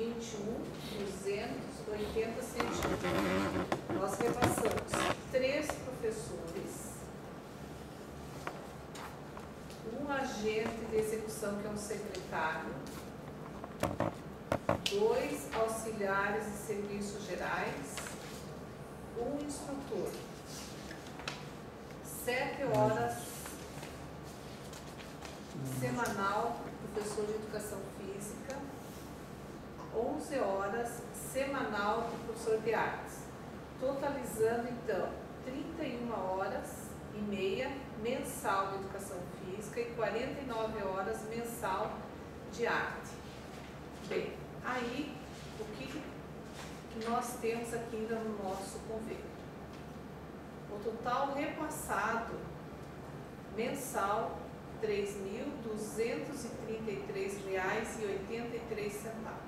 21.280 nós repassamos 3 professores, um agente de execução, que é um secretário, 2 auxiliares de serviços gerais, um instrutor, 7 horas semanal professor de educação física, 11 horas semanal de professor de artes, totalizando então 31 horas e meia mensal de educação física e 49 horas mensal de arte. Bem, aí o que nós temos aqui ainda no nosso convênio? O total repassado mensal R$ 3.233,83.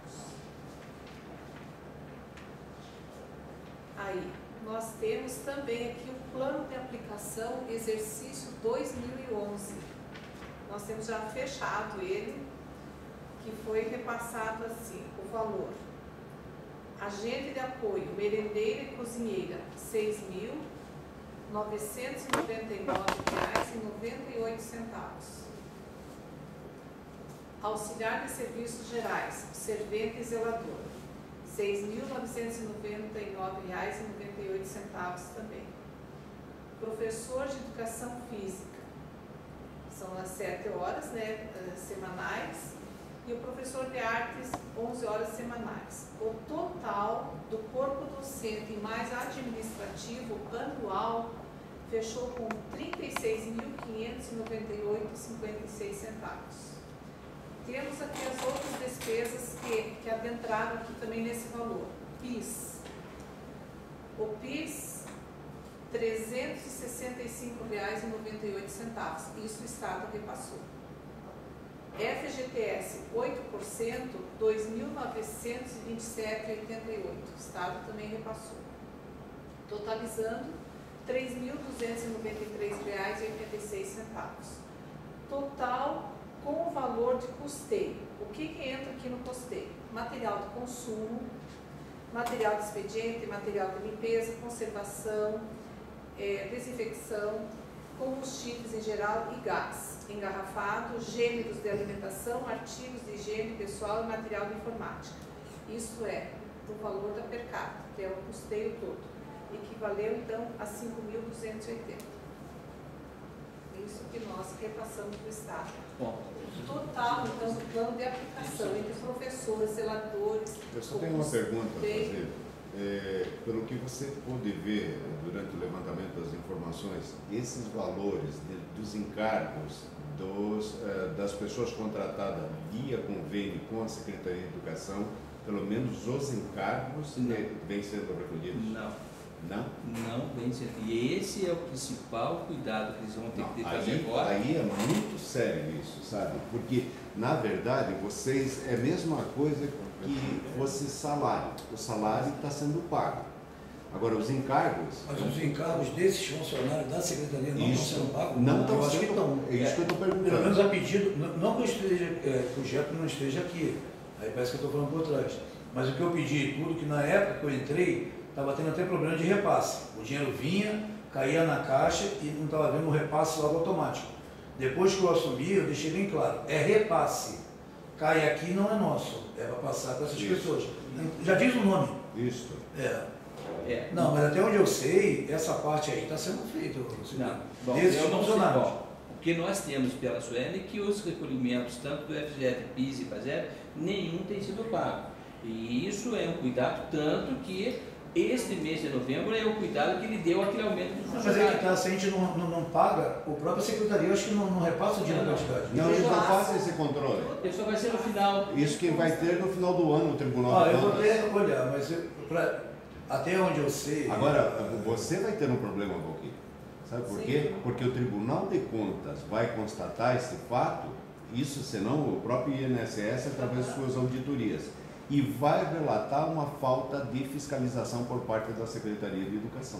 Aí, nós temos também aqui o plano de aplicação exercício 2011. Nós temos já fechado ele, que foi repassado assim, o valor. Agente de apoio, merendeira e cozinheira, R$ 6.999,98. Auxiliar de serviços gerais, servente e zelador, R$ 6.999,98 também. Professor de educação física, são as 7 horas, né, semanais, e o professor de artes, 11 horas semanais. O total do corpo docente mais administrativo anual fechou com R$ 36.598,56. Temos aqui as outras despesas que adentraram aqui também nesse valor. PIS. O PIS, R$ 365,98. Isso o Estado repassou. FGTS, 8%, R$ 2.927,88. O Estado também repassou. Totalizando R$ 3.293,86. Total com o valor de custeio. O que entra aqui no custeio? Material de consumo, material de expediente, material de limpeza, conservação, desinfecção, combustíveis em geral e gás, engarrafado, gêneros de alimentação, artigos de higiene pessoal e material de informática. Isso é o valor da per capita, que é o custeio todo. Equivaleu, então, a 5.280. Isso que nós repassamos para o Estado. Bom, Total, então, do plano de aplicação entre professores, zeladores... Eu só tenho uma pergunta a fazer. Pelo que você pôde ver durante o levantamento das informações, esses valores dos encargos das pessoas contratadas via convênio com a Secretaria de Educação, pelo menos os encargos vêm sendo recolhidos? não, vem sendo. E esse é o principal cuidado que eles vão ter que fazer agora. Aí é muito sério isso, sabe? Porque, na verdade, vocês é a mesma coisa que fosse salário. O salário está sendo pago. Agora, os encargos... Mas os encargos desses funcionários da Secretaria não estão sendo pagos? Não estão sendo. É isso que eu estou perguntando. Pelo menos a pedido, não que eu esteja, que o Jeto não esteja aqui, aí parece que eu estou falando por trás. Mas o que eu pedi, tudo que na época que eu entrei, estava tendo até problema de repasse. O dinheiro vinha, caía na caixa e não estava vendo o repasse logo automático. Depois que eu assumi, eu deixei bem claro, é repasse. Cai aqui não é nosso, é para passar para essas pessoas. Já diz o nome. Isso. Não, mas até onde eu sei, essa parte aí está sendo feita. Desses funcionários. O que nós temos pela Suene é que os recolhimentos, tanto do FGF, PIS e PASEP, nenhum tem sido pago. E isso é um cuidado, tanto que este mês de novembro é o cuidado que ele deu aquele aumento do funcionário. Mas é que tá, se a gente não paga, o próprio secretaria acho que não repassa o dinheiro da quantidade. Não, eles não fazem esse controle. Isso vai ser no final. Isso que vai ter no final do ano o Tribunal de Eu vou Contas. ter que olhar, mas até onde eu sei... Agora, você vai ter um problema, Valquíria. Sabe por quê? Porque o Tribunal de Contas vai constatar esse fato, isso senão o próprio INSS através de suas auditorias, e vai relatar uma falta de fiscalização por parte da Secretaria de Educação.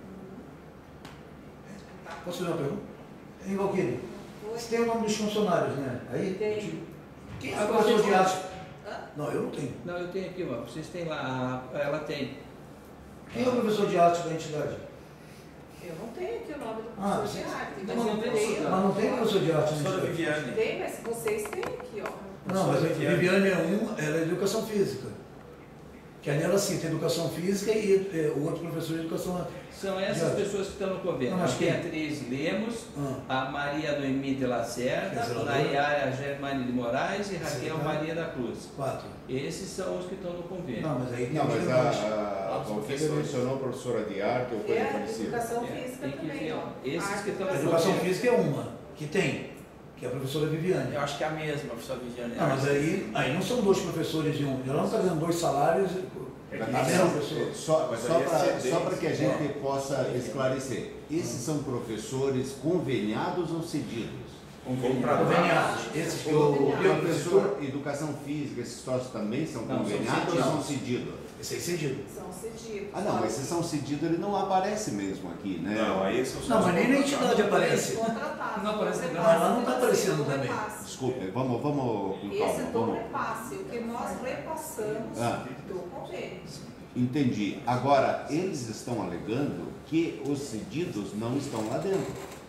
Posso fazer uma pergunta? Hein, Valquíria? Você tem o nome dos funcionários, né? Aí, Tem. quem é o professor de arte? Não, eu não tenho. Não, eu tenho aqui, ó. Vocês têm lá, ela tem. Quem é o professor de arte da entidade? Eu não tenho aqui o nome do Ah, professor de arte. mas não tem. Mas não tem professor de arte na Professora entidade. Viviane. Tem, mas vocês têm aqui, ó. Não, mas a Viviane é ela é educação física. Que é nela sim, tem educação física e o outro professor de educação. São essas pessoas que estão no convênio. Não, A mas quem? Beatriz Lemos, a Maria Noemi de Lacerda, Que é a zeladora. Nayara Germani de Moraes e Raquel Sim, Maria da Cruz. 4. Esses são os que estão no convênio. Não, mas aí tem Não, mas os demais. a você mencionou professora de arte ou coisa É, parecida? educação É, física tem que também, ver, ó. ó. Esses Arte que estão e A educação física é uma, que tem, que é a professora Viviane. Eu acho que é a mesma, professora Viviane. Não, mas aí não são 2 professores de um. Ela não está ganhando 2 salários. A mesma pessoa. Só para que a gente possa esclarecer, esses são professores conveniados ou cedidos? Conveniados. Esses que eu. Professor, educação física, esses sócios também são Não, são conveniados ou cedidos. são cedidos? Esse aí cedido. São cedidos. Ah, não, mas se são cedidos, ele não aparece mesmo aqui, né? Não, aí são Não, mas nem na entidade aparece. Contratados. Não aparece do nada. repasse, Mas lá não tá aparecendo do também. repasse. Desculpe, vamos com Esse calma. é do Vamos. repasse, o que nós repassamos Ah. do convênio. Entendi. Agora, eles estão alegando que os cedidos não estão lá dentro.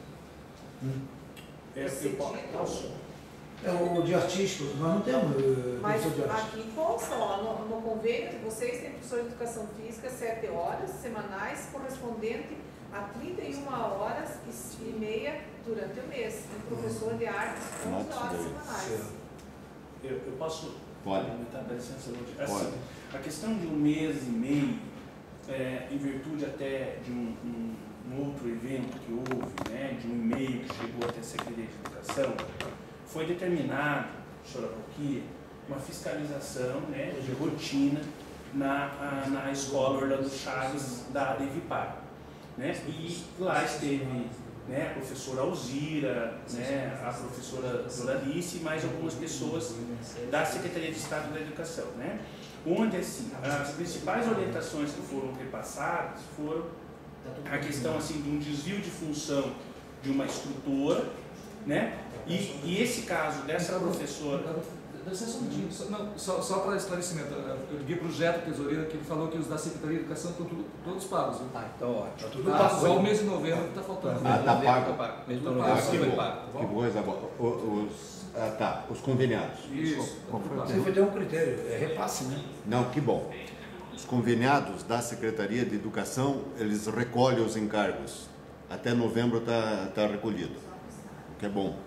Posso? É o de artístico, nós não temos Mas professor de arte. aqui consta, ó, no convênio de vocês tem professor de educação física 7 horas semanais, correspondente a 31 horas e meia durante o mês. E professor de artes 11 horas semanais. Eu posso Pode. comentar, dá licença, Lúcia? Pode. Assim, a questão de 1 mês e meio, em virtude até de um outro evento que houve, né, de um e-mail que chegou até a Secretaria de Educação, foi determinado, professora Roquia, uma fiscalização, né, de rotina na escola Orlando Chaves da Evipar, né, e lá esteve, né, a professora Alzira, né, a professora Doralice e mais algumas pessoas da Secretaria de Estado da Educação, né, onde assim, as principais orientações que foram repassadas foram a questão assim de um desvio de função de uma instrutora, né, e esse caso dessa professora... Dá licença um minutinho, só para esclarecimento, eu liguei para o Jeto Tesoureira que ele falou que os da Secretaria de Educação estão todos pagos. Viu? Ah, então ótimo. Tá tudo Ah, pago. só o mês de novembro que está faltando. Ah, tá pago. Mesmo Tudo no pago. Brasil que foi bom. pago. Que coisa boa. Os conveniados. Isso. Você foi ter um critério, é repasse, né? Não, que bom. Os conveniados da Secretaria de Educação, eles recolhem os encargos. Até novembro está recolhido, o que é bom.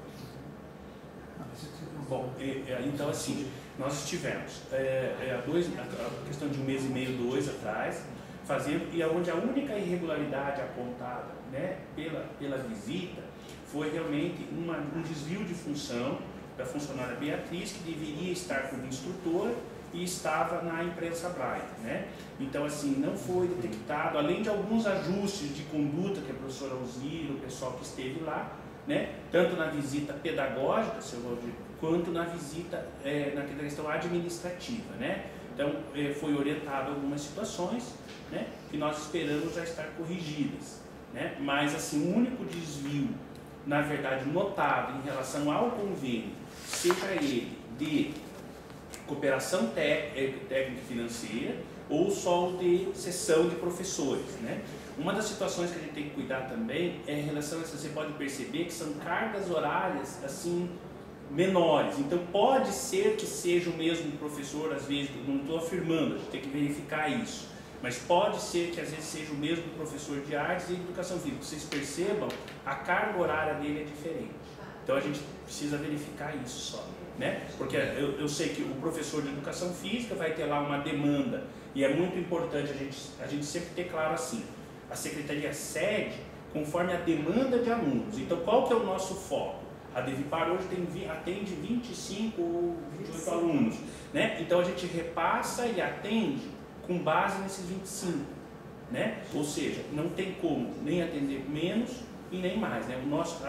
Bom, então assim, nós estivemos a questão de 1 mês e meio, 2 atrás, fazendo, e onde a única irregularidade apontada, né, pela visita foi realmente um desvio de função da funcionária Beatriz, que deveria estar como instrutora e estava na imprensa Braille, né? Então assim, não foi detectado, além de alguns ajustes de conduta que a professora Alzira, o pessoal que esteve lá, né, tanto na visita pedagógica, seu Valdir, quanto na visita na questão administrativa, né? Então foi orientado algumas situações, né, que nós esperamos já estar corrigidas, né? Mas assim, o único desvio, na verdade, notado em relação ao convênio, seja ele de cooperação técnica financeira ou só de cessão de professores, né? Uma das situações que a gente tem que cuidar também é em relação a isso. Você pode perceber que são cargas horárias assim menores, então pode ser que seja o mesmo professor, às vezes, não estou afirmando, a gente tem que verificar isso, mas pode ser que às vezes seja o mesmo professor de artes e educação física. Vocês percebam, a carga horária dele é diferente, então a gente precisa verificar isso só, né? Porque eu sei que o professor de educação física vai ter lá uma demanda, e é muito importante a gente sempre ter claro assim, a secretaria cede conforme a demanda de alunos. Então qual que é o nosso foco? A Devipar hoje atende 25 ou 28 alunos, né? Então a gente repassa e atende com base nesses 25, né? Ou seja, não tem como nem atender menos e nem mais, né?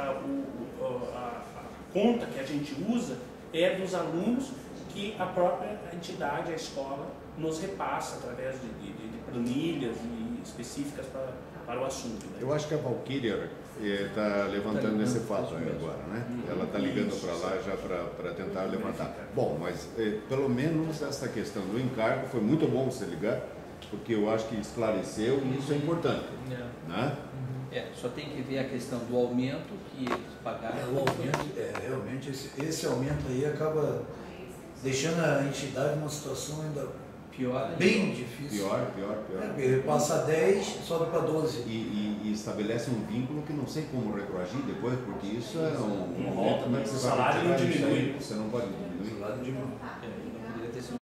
A conta que a gente usa é dos alunos que a própria entidade, a escola, nos repassa através de planilhas e específicas para o assunto. Né? Eu acho que a Valkyria está levantando esse fato aí agora, né? Ela está ligando para lá já para tentar levantar. Bom, mas pelo menos essa questão do encargo foi muito bom você ligar, porque eu acho que esclareceu e isso é importante, né? Só tem que ver a questão do aumento que eles pagaram. O aumento, realmente, esse aumento aí acaba deixando a entidade numa situação ainda Pior, bem difícil. Pior. Passa 10, sobe para 12. E estabelece um vínculo que não sei como retroagir depois, porque isso é um volta, como é que o você vai salário não retirar isso aí? diminui. Você não pode diminuir. O salário diminui. não poderia ter sido